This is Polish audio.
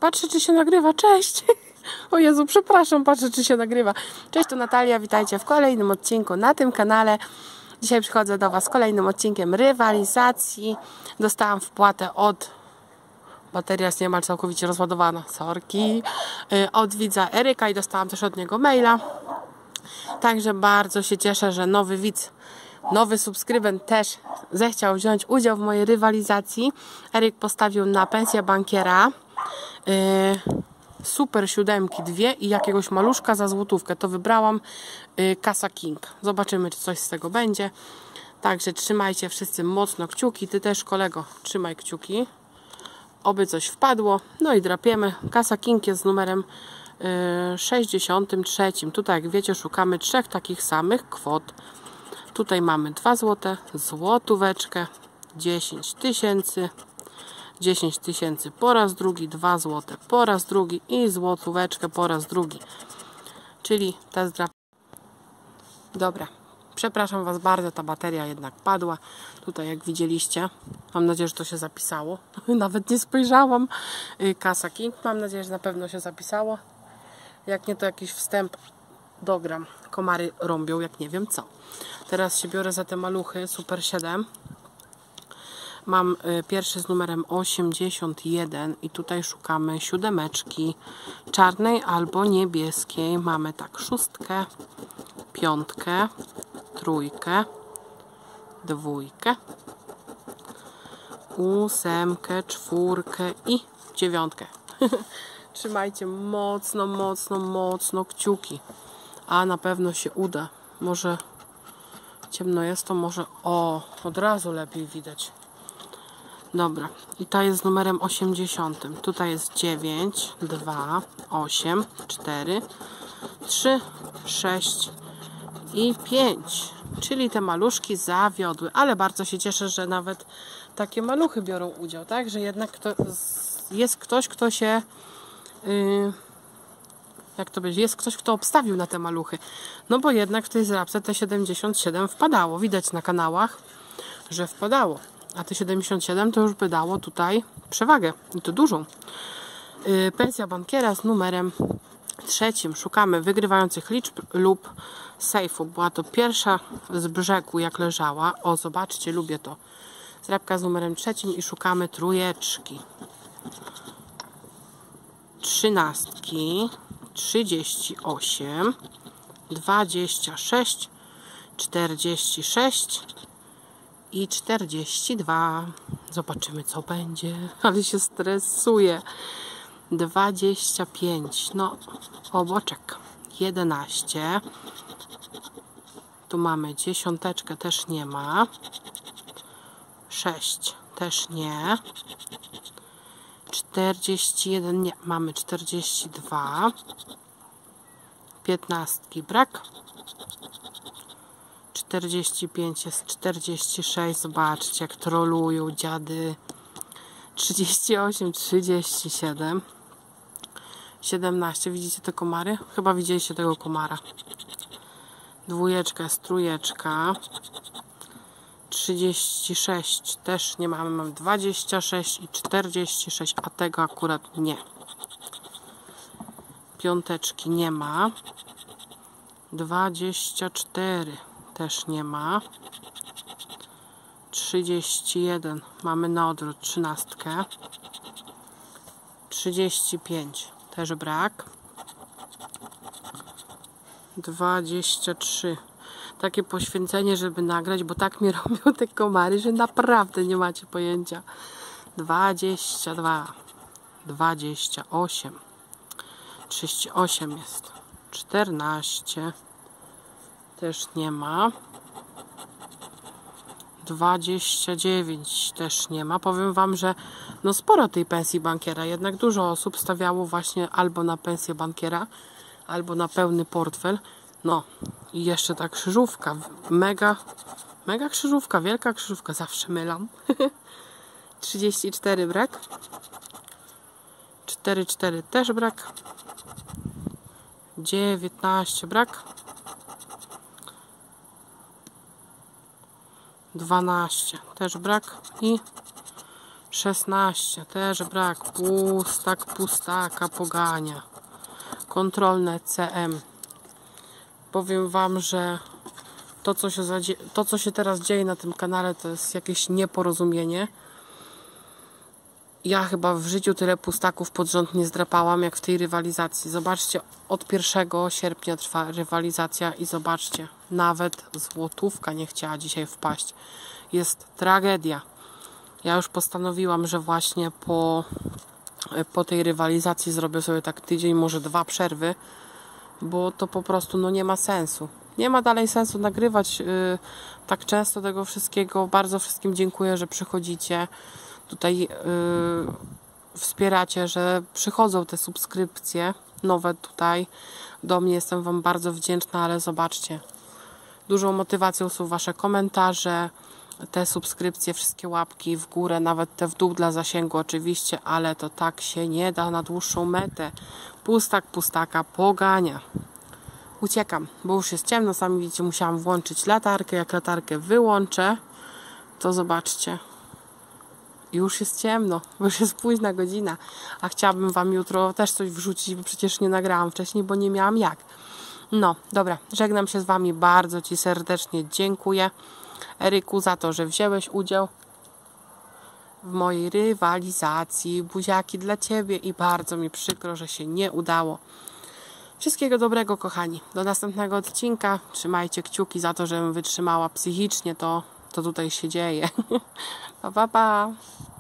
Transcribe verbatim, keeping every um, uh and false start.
Patrzę, czy się nagrywa. Cześć! O Jezu, przepraszam, patrzę, czy się nagrywa. Cześć, to Natalia, witajcie w kolejnym odcinku na tym kanale. Dzisiaj przychodzę do Was z kolejnym odcinkiem rywalizacji. Dostałam wpłatę od... Bateria jest niemal całkowicie rozładowana, sorki. Od widza Eryka i dostałam też od niego maila. Także bardzo się cieszę, że nowy widz, nowy subskrybent też zechciał wziąć udział w mojej rywalizacji. Eryk postawił na pensję bankiera. Yy, super siódemki dwie i jakiegoś maluszka za złotówkę. To wybrałam yy, Casa King. Zobaczymy, czy coś z tego będzie. Także trzymajcie wszyscy mocno kciuki. Ty też, kolego, trzymaj kciuki. Oby coś wpadło. No i drapiemy. Casa King jest z numerem yy, sześćdziesiątym trzecim. Tutaj, jak wiecie, szukamy trzech takich samych kwot. Tutaj mamy dwa złote, złotóweczkę, dziesięć tysięcy, dziesięć tysięcy po raz drugi, dwa złote po raz drugi i złotóweczkę po raz drugi. Czyli test drap. Dobra, przepraszam Was bardzo, ta bateria jednak padła. Tutaj, jak widzieliście, mam nadzieję, że to się zapisało. Nawet nie spojrzałam. Casa King, mam nadzieję, że na pewno się zapisało. Jak nie, to jakiś wstęp dogram. Komary rąbią, jak nie wiem co. Teraz się biorę za te maluchy Super siedem. Mam y, pierwszy z numerem osiemdziesiąt jeden i tutaj szukamy siódemeczki czarnej albo niebieskiej. Mamy tak szóstkę, piątkę, trójkę, dwójkę, ósemkę, czwórkę i dziewiątkę. Trzymajcie mocno, mocno, mocno kciuki. A na pewno się uda. Może ciemno jest, to może... O, od razu lepiej widać. Dobra. I ta jest z numerem osiemdziesiątym. Tutaj jest dziewięć, dwa, osiem, cztery, trzy, sześć i pięć. Czyli te maluszki zawiodły. Ale bardzo się cieszę, że nawet takie maluchy biorą udział. Tak? Że jednak kto, jest ktoś, kto się... Yy, jak to będzie? Jest ktoś, kto obstawił na te maluchy. No bo jednak w tej zrabce te siedemdziesiąt siedem wpadało. Widać na kanałach, że wpadało. A te siedemdziesiąt siedem to już by dało tutaj przewagę. I to dużą. Yy, pensja bankiera z numerem trzecim. Szukamy wygrywających liczb lub sejfu. Była to pierwsza z brzegu, jak leżała. O, zobaczcie, lubię to. Zrabka z numerem trzecim i szukamy trójeczki. Trzynastki. trzydzieści osiem, dwadzieścia sześć, czterdzieści sześć i czterdzieści dwa. Zobaczymy, co będzie. Ale się stresuję. dwadzieścia pięć. No, oboczek. jedenaście. Tu mamy dziesiąteczkę, też nie ma. sześć. Też nie. czterdzieści jeden, nie, mamy czterdzieści dwa, piętnastki brak, czterdzieści pięć jest czterdzieści sześć, zobaczcie, jak trolują dziady, trzydzieści osiem, trzydzieści siedem, siedemnaście, widzicie te komary? Chyba widzieliście tego komara. Dwójeczka jest trójeczka. trzydzieści sześć też nie mamy, mamy dwadzieścia sześć i czterdzieści sześć, a tego akurat nie. Piąteczki nie ma. dwadzieścia cztery też nie ma. trzydzieści jeden mamy na odwrót, trzynastkę. trzydzieści pięć też brak. dwadzieścia trzy. Takie poświęcenie, żeby nagrać, bo tak mi robią te komary, że naprawdę nie macie pojęcia. dwadzieścia dwa, dwadzieścia osiem, trzydzieści osiem jest, czternaście, też nie ma, dwadzieścia dziewięć też nie ma. Powiem Wam, że no sporo tej pensji bankiera, jednak dużo osób stawiało właśnie albo na pensję bankiera, albo na pełny portfel. No i jeszcze ta krzyżówka, mega, mega krzyżówka, wielka krzyżówka, zawsze mylam. trzydzieści cztery brak, czterdzieści cztery też brak, dziewiętnaście brak, dwanaście też brak i szesnaście, też brak. Pustak, pustaka, pogania. Kontrolne C M. Powiem wam, że to co, się zadzie... to, co się teraz dzieje na tym kanale, to jest jakieś nieporozumienie. Ja chyba w życiu tyle pustaków pod rząd nie zdrapałam, jak w tej rywalizacji. Zobaczcie, od pierwszego sierpnia trwa rywalizacja i zobaczcie, nawet złotówka nie chciała dzisiaj wpaść. Jest tragedia. Ja już postanowiłam, że właśnie po, po tej rywalizacji zrobię sobie tak tydzień, może dwa przerwy, bo to po prostu no, nie ma sensu. Nie ma dalej sensu nagrywać yy, tak często tego wszystkiego. Bardzo wszystkim dziękuję, że przychodzicie. Tutaj yy, wspieracie, że przychodzą te subskrypcje nowe tutaj do mnie. Jestem wam bardzo wdzięczna, ale zobaczcie, dużą motywacją są wasze komentarze, te subskrypcje, wszystkie łapki w górę, nawet te w dół dla zasięgu oczywiście, ale to tak się nie da na dłuższą metę. Pustak, pustaka, pogania. Uciekam, bo już jest ciemno, sami widzicie, musiałam włączyć latarkę. Jak latarkę wyłączę, to zobaczcie, już jest ciemno, bo już jest późna godzina, a chciałabym wam jutro też coś wrzucić, bo przecież nie nagrałam wcześniej, bo nie miałam jak. No, dobra, żegnam się z wami, bardzo ci serdecznie dziękuję, Eryku, za to, że wziąłeś udział w mojej rywalizacji. Buziaki dla ciebie i bardzo mi przykro, że się nie udało. Wszystkiego dobrego, kochani. Do następnego odcinka. Trzymajcie kciuki za to, żebym wytrzymała psychicznie to, co tutaj się dzieje. Pa, pa, pa.